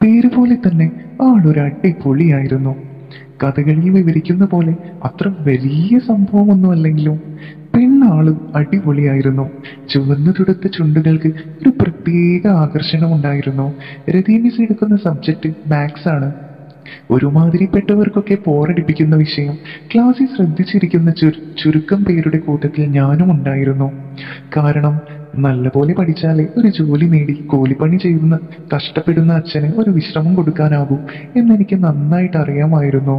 പേര് പോലെ തന്നെ ആളൊരു അടിപൊളിയായിരുന്നു. കഥകളിൽ വിവരിക്കുന്ന പോലെ അത്ര വലിയ സംഭവമൊന്നും അല്ലെങ്കിലും പെണ്ണാളും അടിപൊളിയായിരുന്നു. ചുവന്നു തുടുത്ത ചുണ്ടുകൾക്ക് ഒരു പ്രത്യേക ആകർഷണമുണ്ടായിരുന്നു. രതീമിസ് എടുക്കുന്ന സബ്ജക്റ്റ് മാത്സ് ആണ്. ഒരുമാതിരിപ്പെട്ടവർക്കൊക്കെ പോറടിപ്പിക്കുന്ന വിഷയം. ക്ലാസ്സിൽ ശ്രദ്ധിച്ചിരിക്കുന്ന ചുരുക്കം പേരുടെ കൂട്ടത്തിൽ ഞാനും ഉണ്ടായിരുന്നു. കാരണം നല്ലപോലെ പഠിച്ചാലേ ഒരു ജോലി നേടി കൂലിപ്പണി ചെയ്യുന്ന കഷ്ടപ്പെടുന്ന അച്ഛന് ഒരു വിശ്രമം കൊടുക്കാനാകൂ എന്നെനിക്ക് നന്നായിട്ട് അറിയാമായിരുന്നു.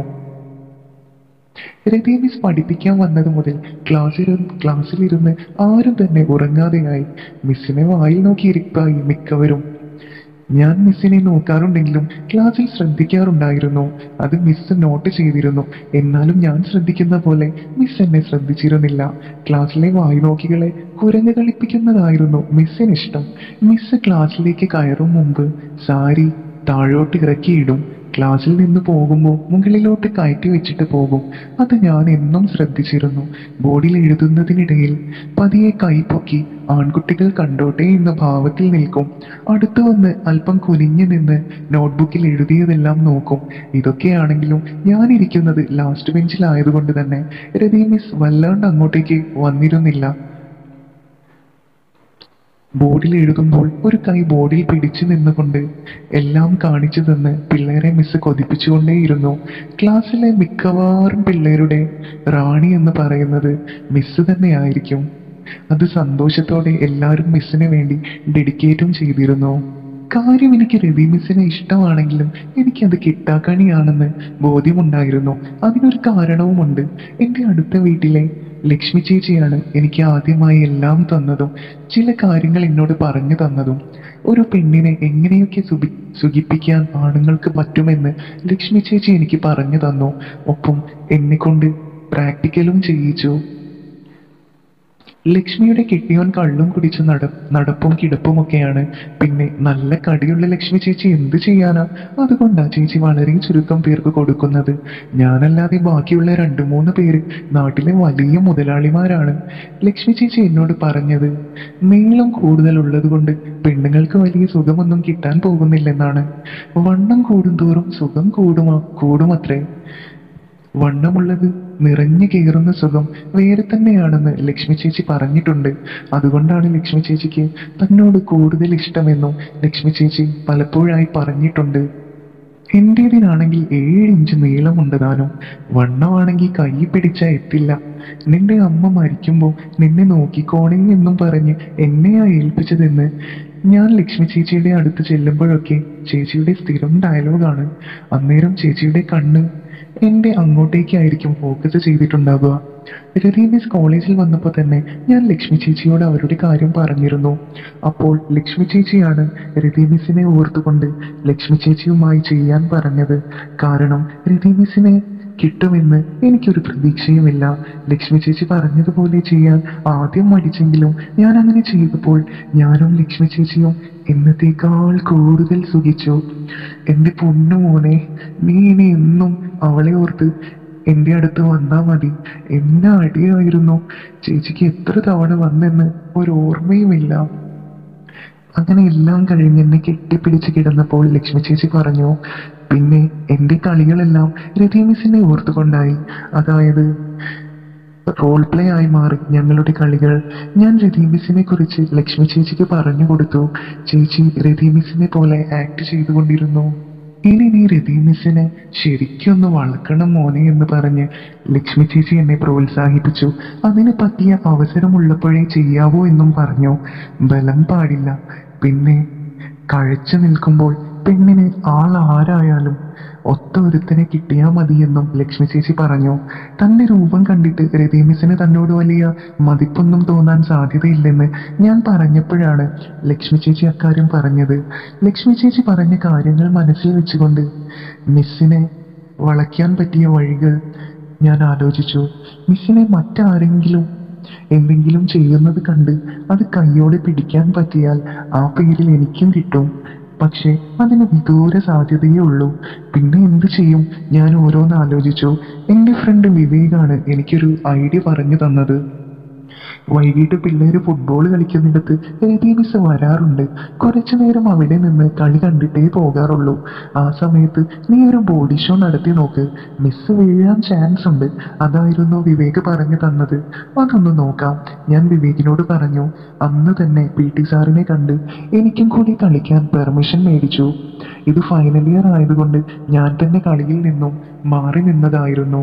രതീമിസ് പഠിപ്പിക്കാൻ വന്നത് മുതൽ ക്ലാസ്സിലിരുന്ന് ആരും തന്നെ ഉറങ്ങാതെയായി. മിസ്സിനെ വായിൽ നോക്കിയിരിപ്പായി മിക്കവരും. ഞാൻ മിസ്സിനെ നോക്കാറുണ്ടെങ്കിലും ക്ലാസ്സിൽ ശ്രദ്ധിക്കാറുണ്ടായിരുന്നു. അത് മിസ് നോട്ട് ചെയ്തിരുന്നു. എന്നാലും ഞാൻ ശ്രദ്ധിക്കുന്ന പോലെ മിസ് എന്നെ ശ്രദ്ധിച്ചിരുന്നില്ല. ക്ലാസ്സിലെ വായ്നോക്കികളെ കുരങ്ങ് കളിപ്പിക്കുന്നതായിരുന്നു മിസ്സിനിഷ്ടം. മിസ് ക്ലാസ്സിലേക്ക് കയറും മുമ്പ് സാരി താഴോട്ട് ഇറക്കിയിടും. ക്ലാസ്സിൽ നിന്ന് പോകുമ്പോൾ മുകളിലോട്ട് കയറ്റി വെച്ചിട്ട് പോകും. അത് ഞാൻ എന്നും ശ്രദ്ധിച്ചിരുന്നു. ബോർഡിൽ എഴുതുന്നതിനിടയിൽ പതിയെ കൈപ്പൊക്കി ആൺകുട്ടികൾ കണ്ടോട്ടെ എന്ന ഭാവത്തിൽ നിൽക്കും. അടുത്തു വന്ന് അല്പം കുനിഞ്ഞു നിന്ന് നോട്ട്ബുക്കിൽ എഴുതിയതെല്ലാം നോക്കും. ഇതൊക്കെയാണെങ്കിലും ഞാനിരിക്കുന്നത് ലാസ്റ്റ് ബെഞ്ചിലായതുകൊണ്ട് തന്നെ രതീമിസ് വല്ലാണ്ട് അങ്ങോട്ടേക്ക് വന്നിരുന്നില്ല. ബോർഡിൽ എഴുതുമ്പോൾ ഒരു കൈ ബോർഡിൽ പിടിച്ചു നിന്നുകൊണ്ട് എല്ലാം കാണിച്ചു തന്ന് പിള്ളേരെ മിസ് കൊതിപ്പിച്ചുകൊണ്ടേയിരുന്നു. ക്ലാസ്സിലെ മിക്കവാറും പിള്ളേരുടെ റാണി എന്ന് പറയുന്നത് മിസ് തന്നെയായിരിക്കും. അത് സന്തോഷത്തോടെ എല്ലാവരും മിസ്സിന് വേണ്ടി ഡെഡിക്കേറ്റും ചെയ്തിരുന്നു. കാര്യം എനിക്ക് രവി മിസ്സിനെ ഇഷ്ടമാണെങ്കിലും എനിക്കത് കിട്ടാക്കണിയാണെന്ന് ബോധ്യമുണ്ടായിരുന്നു. അതിനൊരു കാരണവുമുണ്ട്. എൻ്റെ അടുത്ത വീട്ടിലെ ലക്ഷ്മി ചേച്ചിയാണ് എനിക്ക് ആദ്യമായി എല്ലാം തന്നതും ചില കാര്യങ്ങൾ എന്നോട് പറഞ്ഞു തന്നതും. ഒരു പെണ്ണിനെ എങ്ങനെയൊക്കെ സുഖിപ്പിക്കാൻ ആണുങ്ങൾക്ക് പറ്റുമെന്ന് ലക്ഷ്മി ചേച്ചി എനിക്ക് പറഞ്ഞു തന്നു. ഒപ്പം എന്നെ കൊണ്ട് പ്രാക്ടിക്കലും ചെയ്യിച്ചു. ലക്ഷ്മിയുടെ കെട്ടിയോൻ കള്ളും കുടിച്ച് നടപ്പും കിടപ്പുമൊക്കെയാണ്. പിന്നെ നല്ല കടിയുള്ള ലക്ഷ്മി ചേച്ചി എന്ത് ചെയ്യാനാ? അതുകൊണ്ടാ ചേച്ചി വളരെ ചുരുക്കം പേർക്ക് കൊടുക്കുന്നത്. ഞാനല്ലാതെ ബാക്കിയുള്ള 2-3 പേര് നാട്ടിലെ വലിയ മുതലാളിമാരാണ്. ലക്ഷ്മി ചേച്ചി എന്നോട് പറഞ്ഞത് നീളം കൂടുതലുള്ളത് കൊണ്ട് പെണ്ണുങ്ങൾക്ക് വലിയ സുഖമൊന്നും കിട്ടാൻ പോകുന്നില്ലെന്നാണ്. വണ്ണം കൂടുന്തോറും സുഖം കൂടുമത്രേ. വണ്ണമുള്ളത് നിറഞ്ഞു കയറുന്ന സുഖം വേറെ തന്നെയാണെന്ന് ലക്ഷ്മി ചേച്ചി പറഞ്ഞിട്ടുണ്ട്. അതുകൊണ്ടാണ് ലക്ഷ്മി ചേച്ചിക്ക് തന്നോട് കൂടുതൽ ഇഷ്ടമെന്നും ലക്ഷ്മി ചേച്ചി പലപ്പോഴായി പറഞ്ഞിട്ടുണ്ട്. എന്റേതിനാണെങ്കിൽ 7 ഇഞ്ച് നീളമുണ്ട് താനും. വണ്ണമാണെങ്കിൽ കൈ പിടിച്ചാൽ എത്തില്ല. നിന്റെ അമ്മ മരിക്കുമ്പോൾ നിന്നെ നോക്കിക്കോണേ എന്നും പറഞ്ഞ് എന്നെയാ ഏൽപ്പിച്ചതെന്ന് ഞാൻ ലക്ഷ്മി ചേച്ചിയുടെ അടുത്ത് ചെല്ലുമ്പോഴൊക്കെ ചേച്ചിയുടെ സ്ഥിരം ഡയലോഗാണ്. അന്നേരം ചേച്ചിയുടെ കണ്ണ് എൻ്റെ അങ്ങോട്ടേക്കായിരിക്കും ഫോക്കസ് ചെയ്തിട്ടുണ്ടാവുക. രതീമിസ് കോളേജിൽ വന്നപ്പോൾ തന്നെ ഞാൻ ലക്ഷ്മി ചേച്ചിയോട് അവരുടെ കാര്യം പറഞ്ഞിരുന്നു. അപ്പോൾ ലക്ഷ്മി ചേച്ചിയാണ് രതീമിസിനെ ഓർത്തുകൊണ്ട് ലക്ഷ്മി ചേച്ചിയുമായി ചെയ്യാൻ പറഞ്ഞത്. കാരണം രതീമിസിനെ കിട്ടുമെന്ന് എനിക്കൊരു പ്രതീക്ഷയുമില്ല. ലക്ഷ്മി ചേച്ചി പറഞ്ഞതുപോലെ ചെയ്യാൻ ആദ്യം മടിച്ചെങ്കിലും ഞാൻ അങ്ങനെ ചെയ്തപ്പോൾ ഞാനും ലക്ഷ്മി ചേച്ചിയും എന്നത്തേക്കാൾ കൂടുതൽ സുഖിച്ചു. എൻ്റെ പൊന്നു മോനെ, നീ ഇനി എന്നും അവളെ ഓർത്ത് എൻ്റെ അടുത്ത് വന്നാ മതി. എന്നെ അടിയായിരുന്നു. ചേച്ചിക്ക് എത്ര തവണ വന്നെന്ന് ഒരു ഓർമ്മയുമില്ല. അങ്ങനെ എല്ലാം കഴിഞ്ഞ് എന്നെ കെട്ടിപ്പിടിച്ച് കിടന്നപ്പോൾ ലക്ഷ്മി ചേച്ചി പറഞ്ഞു, പിന്നെ എൻ്റെ കളികളെല്ലാം രതീമിസിനെ ഓർത്തുകൊണ്ടായി. അതായത് റോൾ പ്ലേ ആയി മാറി ഞങ്ങളുടെ കളികൾ. ഞാൻ രതീമിസിനെ കുറിച്ച് ലക്ഷ്മി ചേച്ചിക്ക് പറഞ്ഞു കൊടുത്തു. ചേച്ചി രതീമിസിനെ പോലെ ആക്ട് ചെയ്തുകൊണ്ടിരുന്നു. ഇനി നീ രതീമിസിനെ ശരിക്കൊന്ന് വളർക്കണം മോനെ എന്ന് പറഞ്ഞ് ലക്ഷ്മി ചേച്ചി എന്നെ പ്രോത്സാഹിപ്പിച്ചു. അതിന് പറ്റിയ അവസരമുള്ളപ്പോഴേ ചെയ്യാവൂ എന്നും പറഞ്ഞു. ബലം പാടില്ല. പിന്നെ കഴിച്ചു നിൽക്കുമ്പോൾ പെണ്ണിന് ആരായാലും ഒത്ത ഒരുത്തനെ കിട്ടിയാൽ മതിയെന്നും ലക്ഷ്മി ചേച്ചി പറഞ്ഞു. തന്റെ രൂപം കണ്ടിട്ട് രതീമിസിന് തന്നോട് വലിയ മതിപ്പൊന്നും തോന്നാൻ സാധ്യതയില്ലെന്ന് ഞാൻ പറഞ്ഞപ്പോഴാണ് ലക്ഷ്മി ചേച്ചി അക്കാര്യം പറഞ്ഞത്. ലക്ഷ്മി ചേച്ചി പറഞ്ഞ കാര്യങ്ങൾ മനസ്സിൽ വെച്ചുകൊണ്ട് മിസ്സിനെ വളയ്ക്കാൻ പറ്റിയ വഴികൾ ഞാൻ ആലോചിച്ചു. മിസ്സിനെ മറ്റാരെങ്കിലും എന്തെങ്കിലും ചെയ്യുന്നത് കണ്ട് അത് കയ്യോടെ പിടിക്കാൻ പറ്റിയാൽ ആ പേരിൽ എനിക്കും കിട്ടും. പക്ഷെ അതിന് വിദൂര സാധ്യതയേ ഉള്ളൂ. പിന്നെ എന്ത് ചെയ്യും? ഞാൻ ഓരോന്ന് ആലോചിച്ചു. എൻ്റെ ഫ്രണ്ട് വിവേകാണ് എനിക്കൊരു ഐഡിയ പറഞ്ഞു തന്നത്. വൈകിട്ട് പിള്ളേര് ഫുട്ബോൾ കളിക്കുന്നിടത്ത് രതി മിസ് വരാറുണ്ട്. കുറച്ചു നേരം അവിടെ നിന്ന് കളി കണ്ടിട്ടേ പോകാറുള്ളൂ. ആ സമയത്ത് നീ ഒരു ബോഡി ഷോ നടത്തി നോക്ക്, മിസ് വീഴാൻ ചാൻസ് ഉണ്ട്. അതായിരുന്നു വിവേക് പറഞ്ഞു തന്നത്. അതൊന്ന് നോക്കാം, ഞാൻ വിവേകിനോട് പറഞ്ഞു. അന്ന് തന്നെ PT സാറിനെ കണ്ട് എനിക്കും കൂടി കളിക്കാൻ പെർമിഷൻ മേടിച്ചു. ഇത് ഫൈനൽ ഇയർ ആയതുകൊണ്ട് ഞാൻ തന്നെ കളിയിൽ നിന്നും മാറി നിന്നതായിരുന്നു.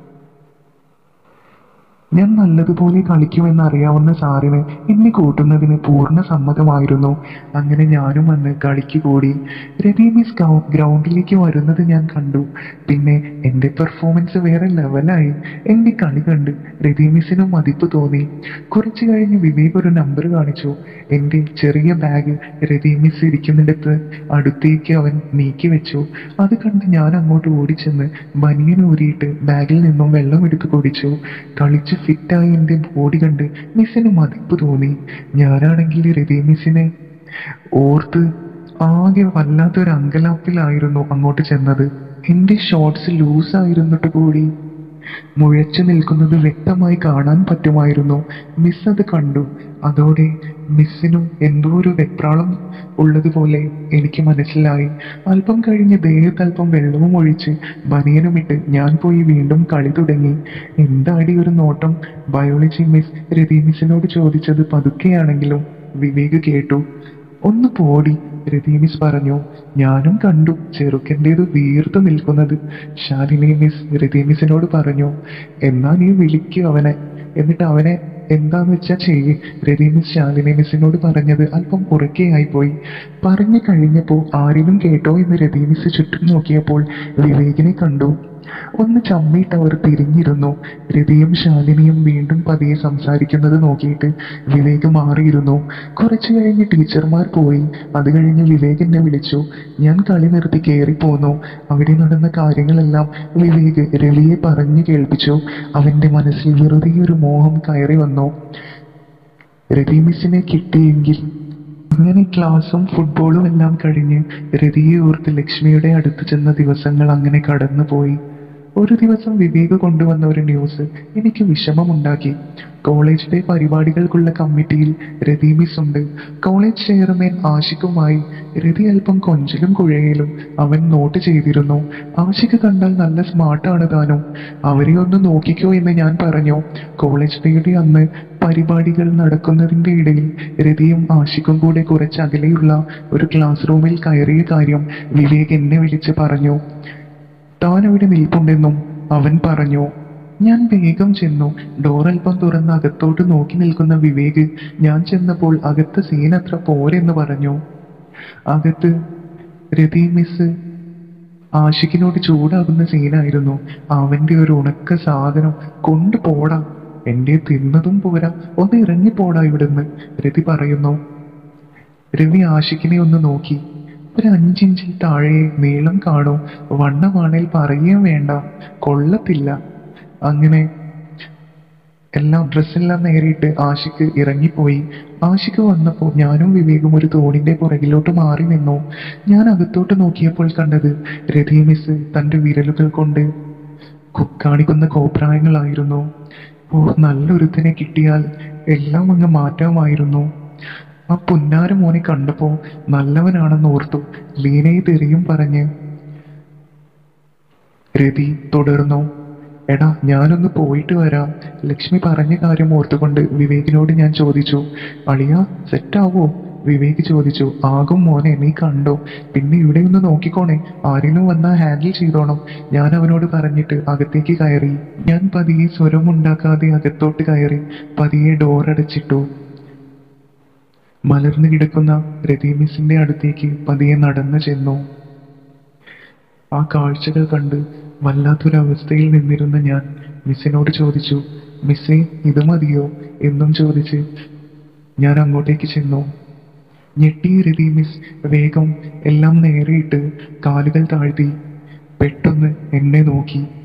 ഞാൻ നല്ലതുപോലെ കളിക്കുമെന്ന് അറിയാവുന്ന സാറിന് എന്നെ കൂട്ടുന്നതിന് പൂർണ്ണ സമ്മതമായിരുന്നു. അങ്ങനെ ഞാനും വന്ന് കളിക്ക് കൂടി. രതി മിസ് ഗ്രൗണ്ടിലേക്ക് വരുന്നത് ഞാൻ കണ്ടു. പിന്നെ എൻ്റെ പെർഫോമൻസ് വേറെ ലെവലായി. എൻ്റെ കളി കണ്ട് രതി മിസ്സിനും മതിപ്പ് തോന്നി. കുറച്ചു കഴിഞ്ഞ് വിവേക് ഒരു നമ്പർ കാണിച്ചു. എൻ്റെ ചെറിയ ബാഗ് രതി മിസ് ഇരിക്കുന്നിടത്ത് അടുത്തേക്ക് അവൻ നീക്കി വെച്ചു. അത് കണ്ട് ഞാൻ അങ്ങോട്ട് ഓടിച്ചെന്ന് ബനിയൻ ഊരിയിട്ട് ബാഗിൽ നിന്നും വെള്ളം എടുത്ത് കുടിച്ചു. കളിച്ച് ഫിറ്റായി എൻ്റെ ബോഡി കണ്ട് മിസ്സിന് മതിപ്പ് തോന്നി. ഞാനാണെങ്കിൽ രതി മിസ്സിനെ ഓർത്ത് ആകെ വല്ലാത്തൊരു അങ്കലാപ്പിലായിരുന്നു അങ്ങോട്ട് ചെന്നത്. എൻ്റെ ഷോർട്സ് ലൂസായിരുന്നിട്ട് കൂടി മുഴച്ചു നിൽക്കുന്നത് വ്യക്തമായി കാണാൻ പറ്റുമായിരുന്നു. മിസ് അത് കണ്ടു. അതോടെ മിസ്സിനും എന്തോ ഒരു വെപ്രാളം ഉള്ളതുപോലെ എനിക്ക് മനസ്സിലായി. അല്പം കഴിഞ്ഞ് ദേഹത്തല്പം വെള്ളവും ഒഴിച്ച് ബനിയനുമിട്ട് ഞാൻ പോയി വീണ്ടും കളി തുടങ്ങി. എന്താടി ഒരു നോട്ടം, ബയോളജി മിസ് രതി മിസ്സിനോട് ചോദിച്ചത് പതുക്കെയാണെങ്കിലും വിവേക് കേട്ടു. ഒന്ന് പോടി, രതി മിസ് പറഞ്ഞു. ഞാനും കണ്ടു ചെറുക്കൻ്റേത് വീർത്തു നിൽക്കുന്നത്. ശാലിനി മിസ് രതി മിസ്സിനോട് പറഞ്ഞു. എന്നാ നീ വിളിക്കൂ അവനെ, എന്നിട്ട് അവനെ എന്താന്ന് വെച്ചാ ചെയ്യ്, രതി മിസ് ശാലിനി മിസ്സിനോട് പറഞ്ഞത് അല്പം ഉറക്കെയായി പോയി. പറഞ്ഞു കഴിഞ്ഞപ്പോൾ ആരെങ്കിലും കേട്ടോ എന്ന് രതി മിസ് ചുറ്റും നോക്കിയപ്പോൾ വിവേകിനെ കണ്ടു. ഒന്ന് ചമ്മിയിട്ട് അവർ തിരിഞ്ഞിരുന്നു. രതിയും ശാലിനിയും വീണ്ടും പതിയെ സംസാരിക്കുന്നത് നോക്കിയിട്ട് വിവേക് മാറിയിരുന്നു. കുറച്ചു കഴിഞ്ഞ് ടീച്ചർമാർ പോയി. അത് കഴിഞ്ഞ് വിവേക് എന്നെ വിളിച്ചു. ഞാൻ കളി നിർത്തി കയറിപ്പോന്നു. അവിടെ നടന്ന കാര്യങ്ങളെല്ലാം വിവേക് രവിയെ പറഞ്ഞു കേൾപ്പിച്ചു. അവന്റെ മനസ്സിൽ വെറുതെ ഒരു മോഹം കയറി വന്നു, രതി മിസ്സിനെ കിട്ടിയെങ്കിൽ. അങ്ങനെ ക്ലാസ്സും ഫുട്ബോളും എല്ലാം കഴിഞ്ഞ് രതിയെ ഓർത്ത് ലക്ഷ്മിയുടെ അടുത്ത് ചെന്ന ദിവസങ്ങൾ അങ്ങനെ കടന്നുപോയി. ഒരു ദിവസം വിവേക് കൊണ്ടുവന്ന ഒരു ന്യൂസ് എനിക്ക് വിഷമമുണ്ടാക്കി. കോളേജിലെ പരിപാടികൾക്കുള്ള കമ്മിറ്റിയിൽ രതി മിസ് ഉണ്ട്. കോളേജ് ചെയർമാൻ ആഷിഖുമായി രതി അല്പം കൊഞ്ചലും കുഴയലും അവൻ നോട്ട് ചെയ്തിരുന്നു. ആഷിഖ് കണ്ടാൽ നല്ല സ്മാർട്ടാണ് താനും. അവരെ ഒന്ന് നോക്കിക്കോ എന്ന് ഞാൻ പറഞ്ഞു. കോളേജ് ഡേയുടെ അന്ന് പരിപാടികൾ നടക്കുന്നതിൻ്റെ ഇടയിൽ രതിയും ആഷിഖും കൂടെ കുറച്ച് അകലെയുള്ള ഒരു ക്ലാസ് റൂമിൽ കയറിയ കാര്യം വിവേക് എന്നെ വിളിച്ച് പറഞ്ഞു. താൻ അവിടെ നിൽപ്പുണ്ടെന്നും അവൻ പറഞ്ഞു. ഞാൻ വേഗം ചെന്നു. ഡോർ അല്പം തുറന്ന് അകത്തോട്ട് നോക്കി നിൽക്കുന്ന വിവേക് ഞാൻ ചെന്നപ്പോൾ അകത്ത് സീൻ അത്ര പോരെന്ന് പറഞ്ഞു. അകത്ത് രതി മിസ് ആഷിഖിനോട് ചൂടാകുന്ന സീനായിരുന്നു. അവന്റെ ഒരു ഉണക്ക സാധനം കൊണ്ടുപോടാ, എന്റെ തിന്നതും പോരാ, ഒന്ന് ഇറങ്ങിപ്പോടാ ഇവിടുന്ന്, രതി പറയുന്നു. രവി ആഷിഖിനെ ഒന്ന് നോക്കി. ഒരു 5 ഇഞ്ചിൽ താഴെ നീളം കാണും, വണ്ണമാണേൽ പറയുകയും വേണ്ട, കൊള്ളത്തില്ല. അങ്ങനെ ഡ്രസ്സെല്ലാം നേരിട്ട് ആഷിഖ് ഇറങ്ങിപ്പോയി. ആഷിഖ് വന്നപ്പോൾ ഞാനും വിവേകും ഒരു തോണിന്റെ പുറകിലോട്ട് മാറി നിന്നു. ഞാൻ അകത്തോട്ട് നോക്കിയപ്പോൾ കണ്ടത് രതി മിസ് തന്റെ വിരലുകൾ കൊണ്ട് കാണിക്കുന്ന കോപ്രായങ്ങളായിരുന്നു. നല്ലൊരുത്തിനെ കിട്ടിയാൽ എല്ലാം അങ്ങ് മാറ്റാമായിരുന്നു. ആ പുന്നാര മോനെ കണ്ടപ്പോ നല്ലവനാണെന്ന് ഓർത്തു. ലീനയെ തെറിയും പറഞ്ഞ് രതി തുടർന്നു. എടാ ഞാനൊന്ന് പോയിട്ട് വരാം. ലക്ഷ്മി പറഞ്ഞ കാര്യം ഓർത്തുകൊണ്ട് വിവേകിനോട് ഞാൻ ചോദിച്ചു. അളിയാ സെറ്റാവോ? വിവേക് ചോദിച്ചു. ആകും മോനെ, നീ കണ്ടോ? പിന്നെ ഇവിടെ ഒന്ന് നോക്കിക്കോണേ, ആരെങ്കിലും വന്നാൽ ഹാൻഡിൽ ചെയ്തോണം, ഞാൻ അവനോട് പറഞ്ഞിട്ട് അകത്തേക്ക് കയറി. ഞാൻ പതിയെ സ്വരമുണ്ടാക്കാതെ അകത്തോട്ട് കയറി പതിയെ ഡോറടച്ചിട്ടു. മലർന്നു കിടക്കുന്ന രതി മിസ്സിന്റെ അടുത്തേക്ക് പതിയെ നടന്നു ചെന്നു. ആ കാഴ്ചകൾ കണ്ട് വല്ലാത്തൊരവസ്ഥയിൽ നിന്നിരുന്ന ഞാൻ മിസ്സിനോട് ചോദിച്ചു. മിസ്സേ, ഇത് മതിയോ എന്നും ചോദിച്ച് ഞാൻ അങ്ങോട്ടേക്ക് ചെന്നു. ഞെട്ടിയ രതി മിസ് വേഗം എല്ലാം നേരെയിട്ട് കാലുകൾ താഴ്ത്തി പെട്ടെന്ന് എന്നെ നോക്കി.